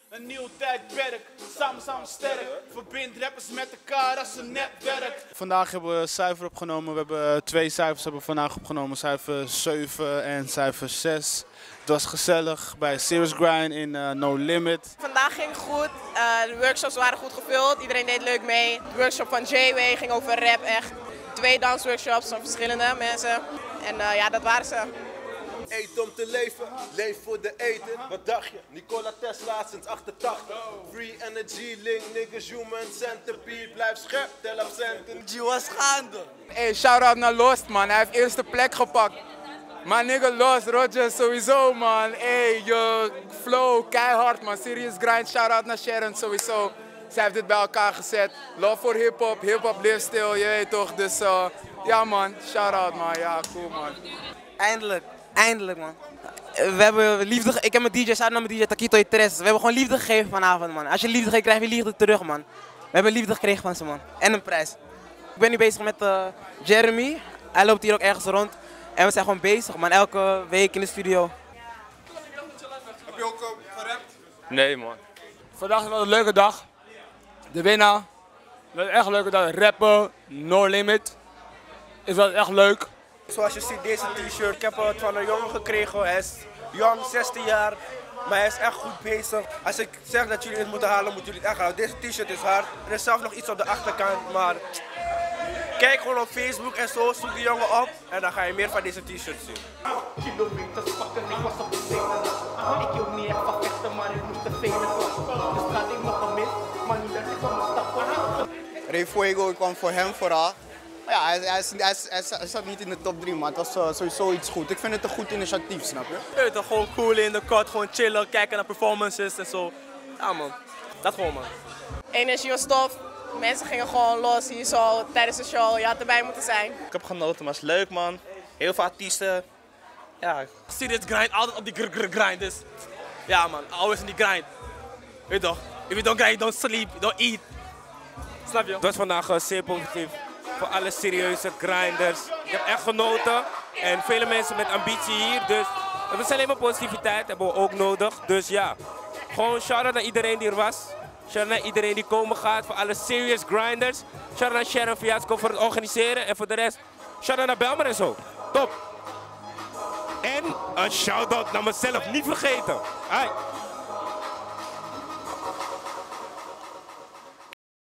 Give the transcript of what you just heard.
Een nieuw tijdperk, samen sterk. Verbind rappers met elkaar als een netwerk. Vandaag hebben we cijfer opgenomen. We hebben 2 cijfers hebben we vandaag opgenomen. Cijfer 7 en cijfer 6. Het was gezellig bij Serious Grind in No Limit. Vandaag ging goed. De workshops waren goed gevuld. Iedereen deed leuk mee. De workshop van J-Way ging over rap echt. 2 dansworkshops van verschillende mensen. En ja, dat waren ze. Eet om te leven, leef voor de eten. Wat dacht je? Nikola Tesla sinds 88. Free energy, link, niggas, human centipede. Blijf scherp, tel op centen. G was gaande. Hey, shout-out naar Lost, man. Hij heeft eerste plek gepakt. Maar nigga, Lost, Roger sowieso, man. Hey, je flow, keihard, man. Serious Grind, shout-out naar Sharon sowieso. Zij heeft dit bij elkaar gezet. Love voor hip-hop lifestyle, je weet toch. Dus ja, man. Shout-out, man. Ja, cool, man. Eindelijk, man. We hebben liefde. Ik heb mijn DJ, shout naar mijn DJ Taquito Tres. We hebben gewoon liefde gegeven vanavond, man. Als je liefde geeft, krijg je liefde terug, man. We hebben liefde gekregen van ze, man. En een prijs. Ik ben nu bezig met Jeremy. Hij loopt hier ook ergens rond. En we zijn gewoon bezig, man. Elke week in de studio. Heb je ook gerapt? Nee, man. Vandaag was een leuke dag. De winnaar. Het was echt een leuke dag. Rappen, No Limit. Het was echt leuk. Zoals je ziet, deze t-shirt, ik heb het van een jongen gekregen. Hij is jong, 16 jaar, maar hij is echt goed bezig. Als ik zeg dat jullie het moeten halen, moeten jullie het echt halen. Deze t-shirt is hard. Er is zelf nog iets op de achterkant, maar kijk gewoon op Facebook en zo, zoek die jongen op en dan ga je meer van deze t-shirts zien. Kilometers pakken, ik was op de zee. Ik hield niet echt van vechten, maar ik moest de venen klappen. Dus gaat ik nog gemist, maar niet dat ik van mijn stappen. Ray Fuego, ik kwam voor hem vooral. Ja, hij zat niet in de top 3, maar het was sowieso iets goed. Ik vind het een goed initiatief, snap je? Ja, toch gewoon cool in de cut, gewoon chillen, kijken naar performances en zo. Ja man, dat gewoon man. Energie was tof. Mensen gingen gewoon los hier zo tijdens de show. Je had erbij moeten zijn. Ik heb genoten, maar het is leuk man. Heel veel artiesten. Ja, serious grind, altijd op die grind. Dus ja man, always in die grind. Weet je toch? If you don't grind, you don't sleep, you don't eat. Snap je? Het was vandaag zeer positief voor alle serieuze grinders. Ik heb echt genoten en vele mensen met ambitie hier. Dus we zijn alleen maar positiviteit, hebben we ook nodig. Dus ja, gewoon shout-out naar iedereen die er was. Shout-out naar iedereen die komen gaat, voor alle serious grinders. Shout-out naar Sharon Fiasco voor het organiseren en voor de rest, shout-out naar Belmer en zo. Top! En een shout-out naar mezelf, niet vergeten. Hai.